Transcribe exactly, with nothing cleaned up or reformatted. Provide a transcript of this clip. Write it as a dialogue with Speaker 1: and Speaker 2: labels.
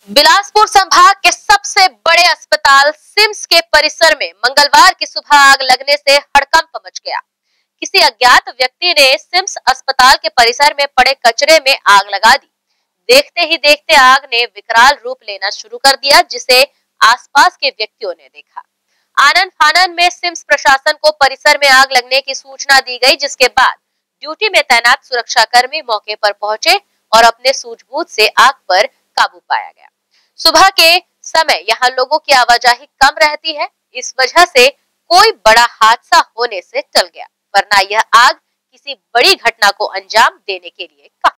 Speaker 1: बिलासपुर संभाग के सबसे बड़े अस्पताल सिम्स के परिसर में मंगलवार की सुबह आग लगने से हड़कंप मच गया। किसी अज्ञात व्यक्ति ने सिम्स अस्पताल के परिसर में पड़े कचरे में आग लगा दी। देखते ही देखते आग ने विकराल रूप लेना शुरू कर दिया, जिसे आसपास के व्यक्तियों ने देखा। आनन फानन में सिम्स प्रशासन को परिसर में आग लगने की सूचना दी गई, जिसके बाद ड्यूटी में तैनात सुरक्षाकर्मी मौके पर पहुंचे और अपने सूझबूझ से आग पर काबू पाया गया। सुबह के समय यहाँ लोगों की आवाजाही कम रहती है, इस वजह से कोई बड़ा हादसा होने से टल गया, वरना यह आग किसी बड़ी घटना को अंजाम देने के लिए काफी